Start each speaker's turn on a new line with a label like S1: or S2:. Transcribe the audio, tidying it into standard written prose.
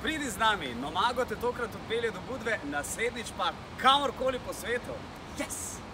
S1: Pridi z nami, Nomago te tokrat odpelje do Budve, naslednjič pa kamorkoli po svetu. Yes!